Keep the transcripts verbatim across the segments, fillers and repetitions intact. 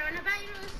Coronavirus.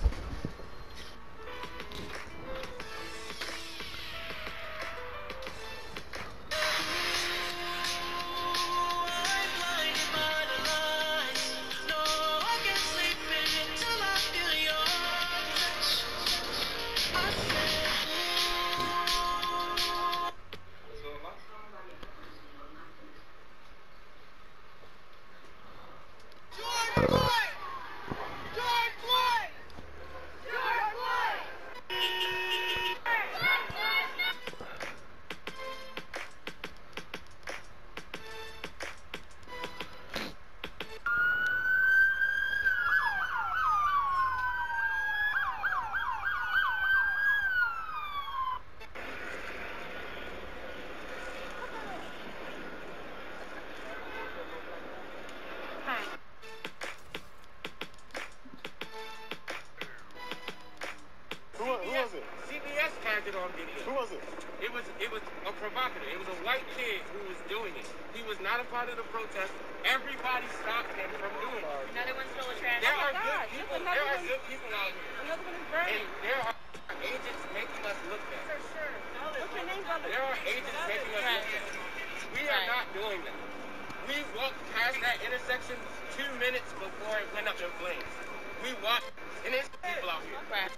Who, who was it? C B S had it on video. Who was it? It was it was a provocateur. It was a white kid who was doing it. He was not a part of the protest. Everybody stopped him from doing it. Another one stole a trash. There Oh are my good God. people. Look, There are one, good people out here. another one is burning. And there are agents making us look bad. For sure. What's your name, brother? There are agents making us look bad. We are not doing that. We walked past that intersection two minutes before it went up in flames. We walked, and there's people out here. Right.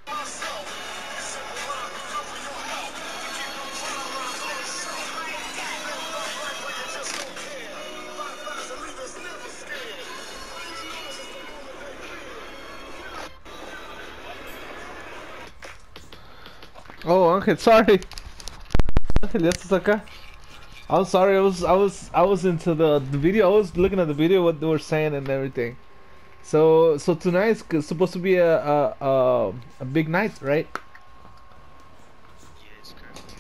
Oh, Angel, sorry. Angel, ya estás acá. I'm sorry. I was, I was, I was into the the video. I was looking at the video, what they were saying and everything. So, so tonight's c- supposed to be a a a, a big night, right? Yes, correct.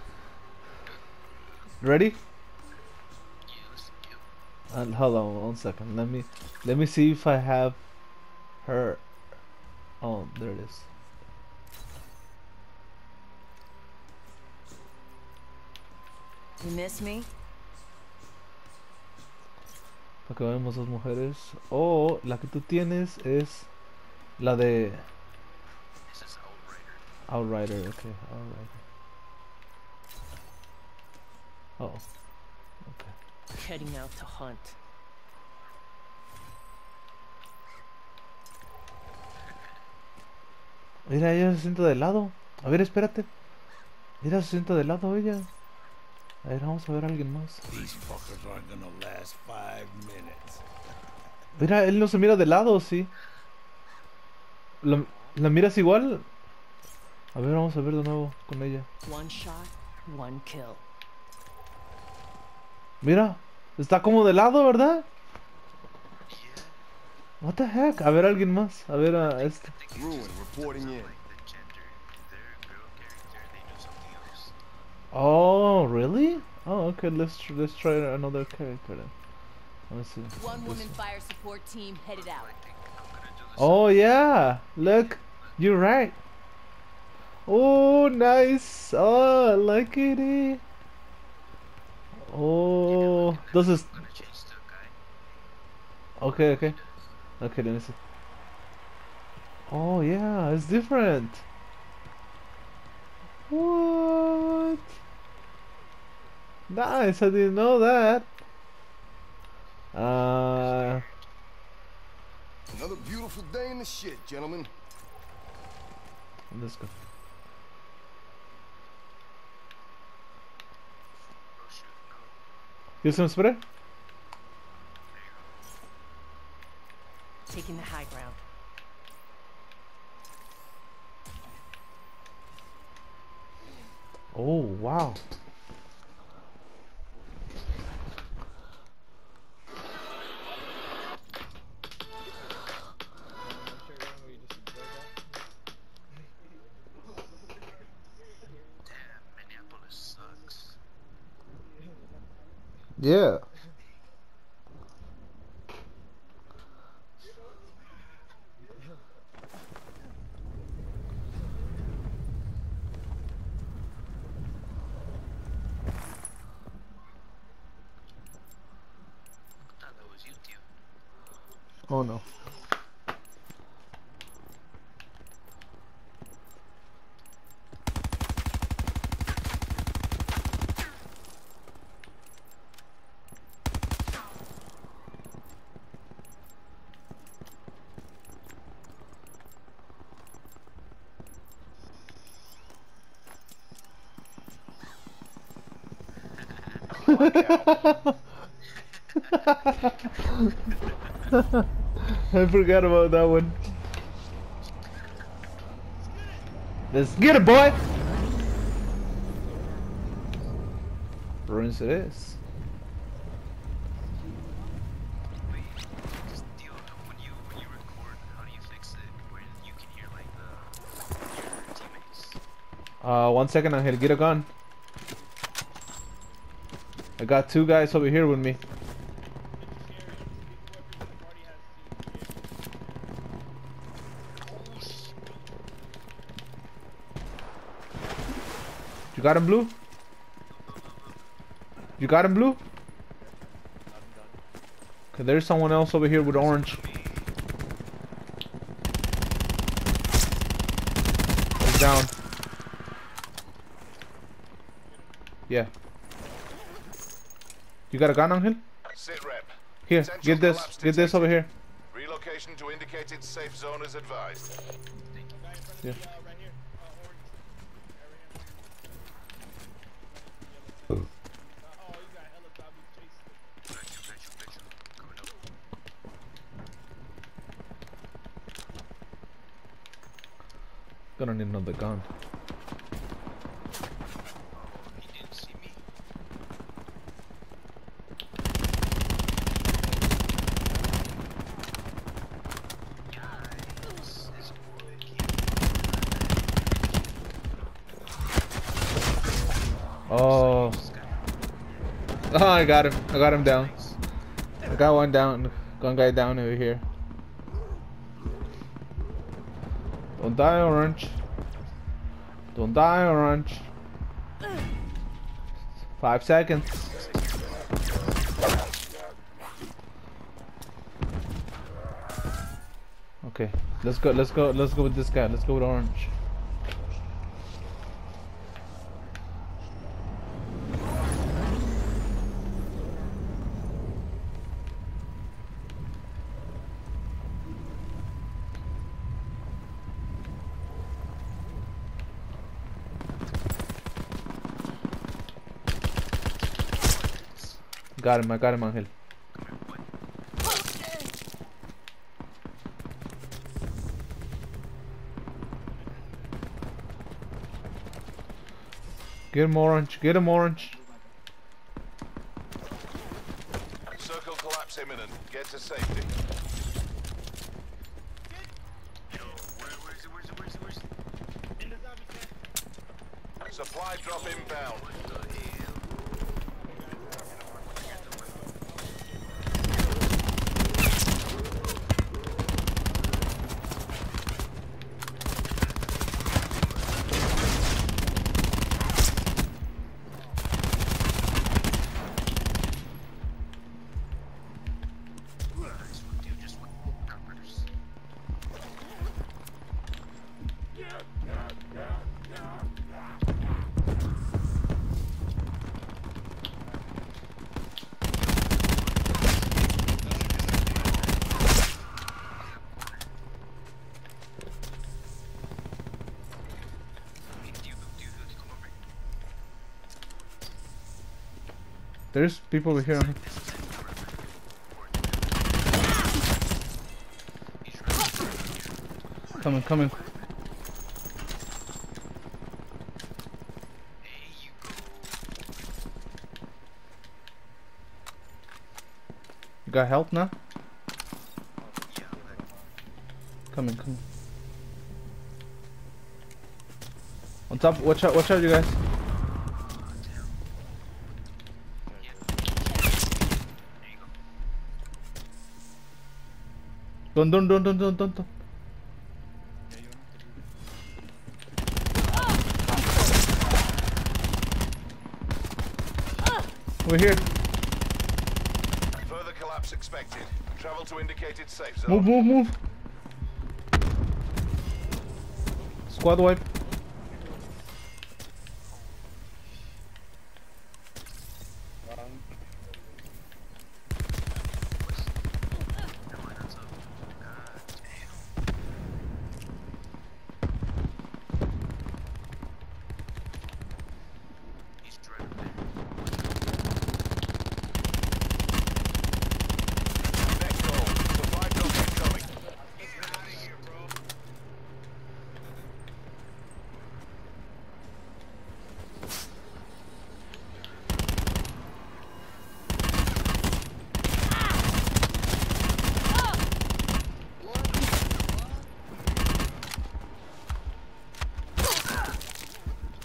Ready? Yes, you. Uh, hold on one second. Let me let me see if I have her. Oh, there it is. You miss me? Para que veamos dos mujeres. Oh, la que tú tienes es la de This is Outrider. Outrider. Okay, Outrider. Oh, okay. Heading out to hunt. Mira, ella se sienta de lado. A ver, espérate. Mira, se sienta de lado ella. A ver, vamos a ver a alguien más. These fuckers aren't gonna last five minutes. Mira, él no se mira de lado, sí. ¿La, la miras igual? A ver, vamos a ver de nuevo con ella. One shot, one kill. Mira, está como de lado, ¿verdad? Yeah. What the heck? A ver, alguien más. A ver, a este. Ruin reporting in. Like the gender, their girl character, they do something else. Oh, really? Oh, okay. Let's tr let's try another character then. Let me see. One This woman one. fire support team headed out. I think I'm gonna do the Oh yeah, look, you're right. Oh, nice. Oh, I like it. Eh? Oh, this is same. I'm gonna change the guy. okay. Okay, okay. Let me see. Oh yeah, it's different. What? Nice. I didn't know that. Uh, Another beautiful day in the shit, gentlemen. let's go. Oh shoot, no. You some spray? Taking the high ground. Oh wow. Damn, Minneapolis sucks. Yeah. I thought that was you, Tio. Oh no. I forgot about that one. Let's get it, boy! Ruins it is. Wait, just deal when you when you record, how do you fix it where you can hear like the your teammates? Uh, one second, Angel. Get a gun. I got two guys over here with me. You got him, Blue? You got him, Blue? Okay, there's someone else over here with orange. He's down. Yeah. You got a gun, Angel? Sit rep. Here, Potential get this, collapse get this over here. Relocation to indicated safe zone is advised. Yeah. Gonna need another gun. He didn't see me. Guys, this boy can't. Oh. Oh, I got him. I got him down. I got one down. One guy down over here. Don't die, orange. Don't die, orange. Five seconds. Okay, let's go. Let's go. Let's go with this guy. Let's go with orange. Got him, I got him, Angel. Get him orange, get him orange. Circle collapse imminent. Get to safety. Yo, where, where is it? Where is it? Where is it? Where is it? Supply drop inbound. What the hell? Dude, just one numbers. There's people over here. Coming, coming. You got help now? Coming, coming. On top, watch out, watch out, you guys. Don't, don't, don't, don't, don't, don't, don't. We're here. Further collapse expected. Travel to indicated safe zone. Move, move, move. Squad wipe.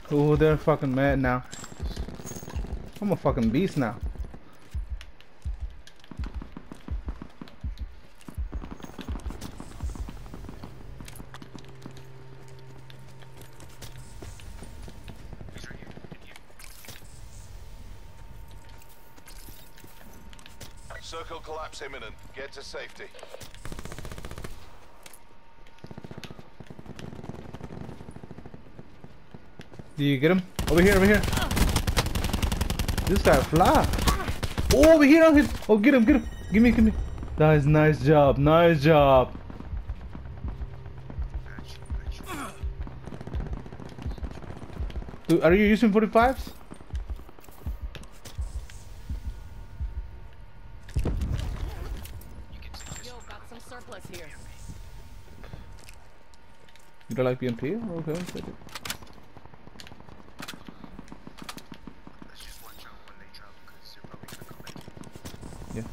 Oh, they're fucking mad now. I'm a fucking beast now. He's right here. In here. Circle collapse imminent. Get to safety. Do you get him? Over here, over here. This guy fly. Oh, over here on his. Oh, get him, get him. Give me, give me. That is nice job, nice job. Dude, are you using forty-fives? You can take this Yo, one. got some surplus here. You don't like B M P? Okay, let's take it. Let's just watch out when they drop because they're probably gonna come back in. Yeah.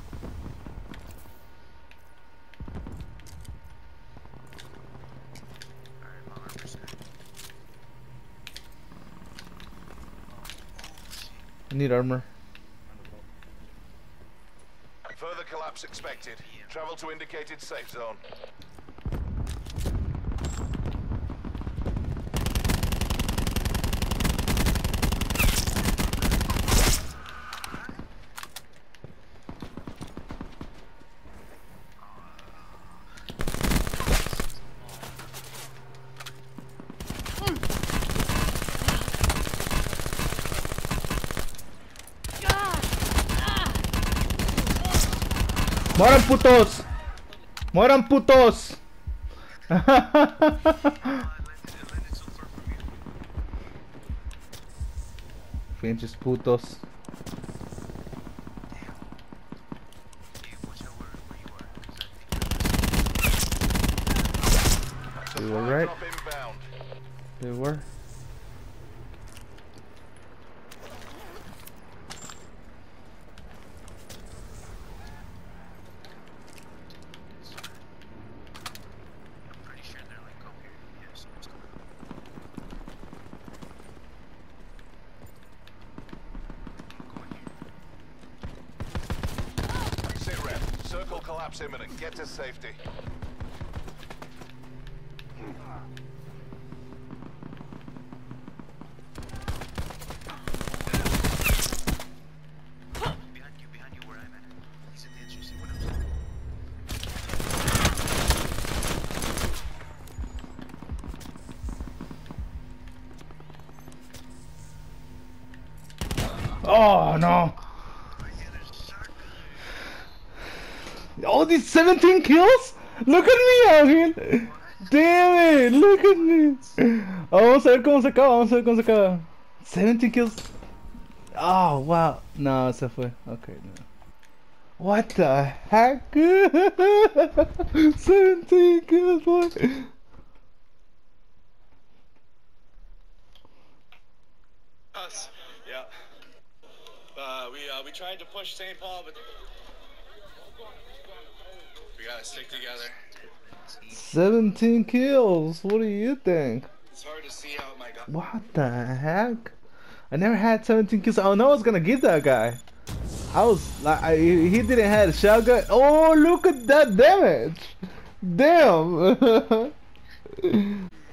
Alright, my armor's good. I need armor. Further collapse expected. Travel to indicated safe zone. ¡Mueran putos! ¡Mueran putos! Ah, it landed, it landed so far from you. Pinches putos. Hey, watch out where, where you are, because I think They were right. Drop inbound. They were. I'm pretty sure they're like up here. Yeah, someone's coming up. I'm going here. Sit rep. Circle collapse imminent. Get to safety. Behind you, behind you, where I'm at. He's at the edge. You see what I'm saying? Oh no! All these seventeen kills? Look at me out here! Damn it! Look at me! Oh, vamos a ver cómo se acaba, vamos a ver cómo se acaba. seventeen kills. Oh wow. No, se fue. Okay, no. What the heck? seventeen kills, boy. Us, yeah. Uh, we uh, we tried to push Saint Paul, but we gotta stick together. seventeen kills. What do you think? It's hard to see how my God. What the heck? I never had seventeen kills. I know I was gonna give that guy. I was like, I, he didn't have a shotgun. Oh, look at that damage! Damn!